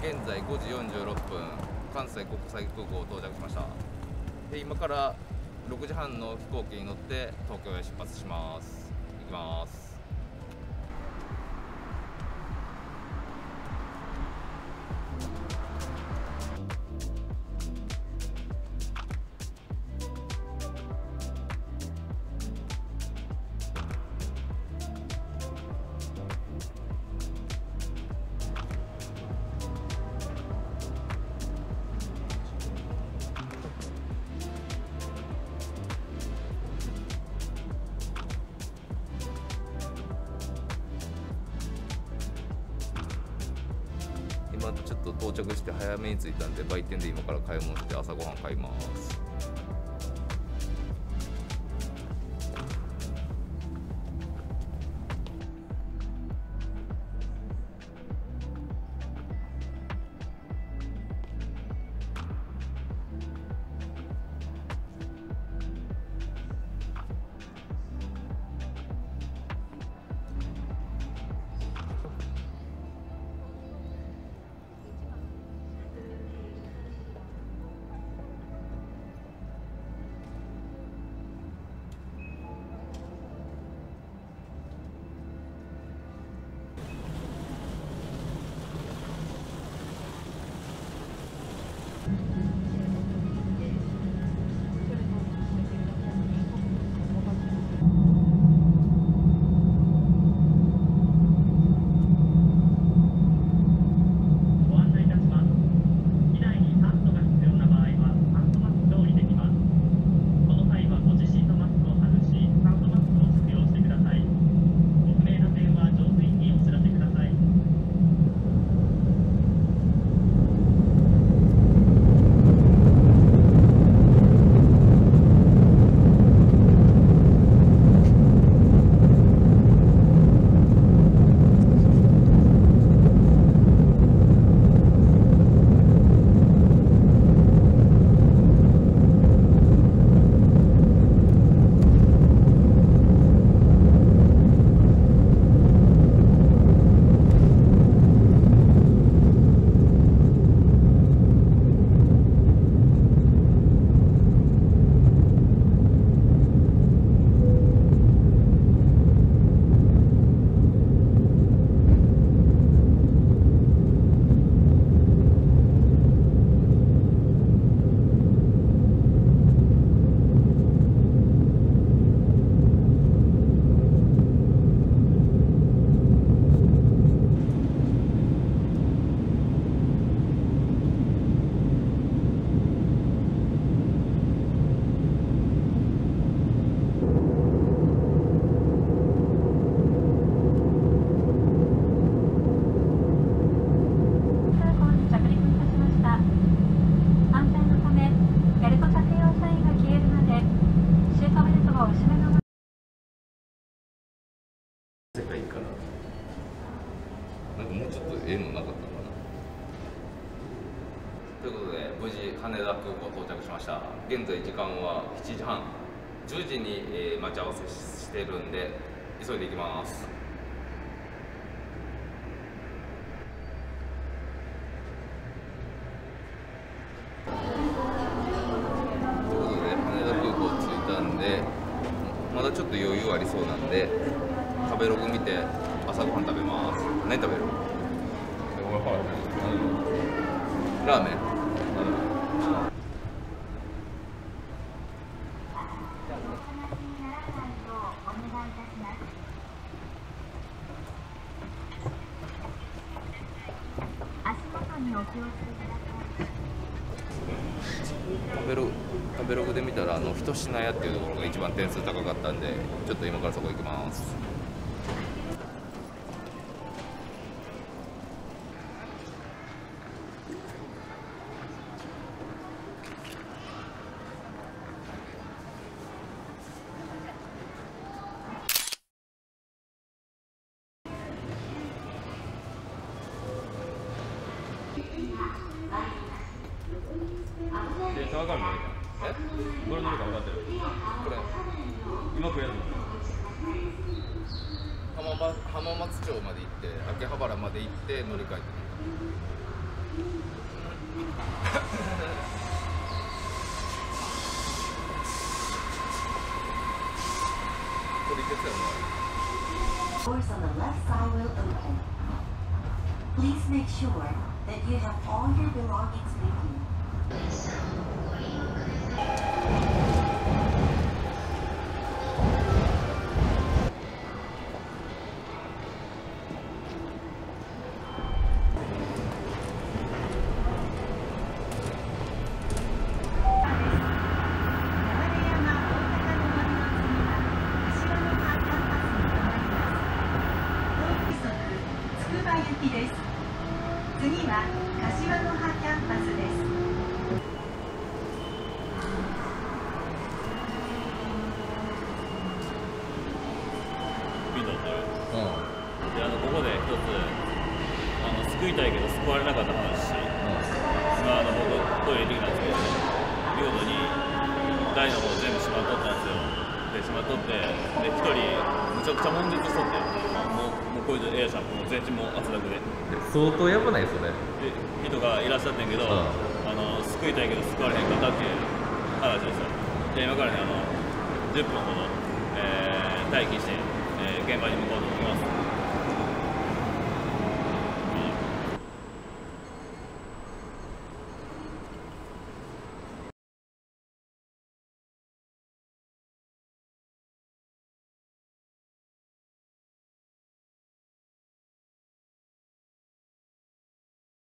現在5時46分、関西国際空港到着しました。で、今から6時半の飛行機に乗って東京へ出発します。行きます。今ちょっと到着して早めに着いたんで、売店で今から買い物して朝ごはん買います。世界からなんかもうちょっとええのなかったかな。ということで無事羽田空港到着しました。現在時間は7時半、10時に待ち合わせしてるんで急いで行きます。ということで羽田空港着いたんで、まだちょっと余裕ありそうなんで食べログ見て朝ごはん食べます。何食べる？ラーメン。食べログで見たらひと品屋っていうところが一番点数高かったんで、ちょっと今からそこ行きます。 わかるの？これ乗るか分かってる？ これ今食えるの？ 浜松町まで行って秋葉原まで行って乗り換えてこれいけそうやな。 Doors on the left side will open. Please make sure that you have all your belongings with you. 次は柏の葉キャンパスです。 ピンドってる。 うんで、ここで一つ救いたいけど救われなかった話が僕トイレ行ってきたんですけど、見事に台の方全部閉まっとったんですよ。で、閉まっとって、で、一人むちゃくちゃ悶絶しとって、もうこいつ A さんもう全身もう汗だくで。 相当やばないそれ。 で人がいらっしゃってんけど、救いたいけど救われへんかったっていう話ですよ。で今からね10分ほど、待機して、現場に向かおうと思います。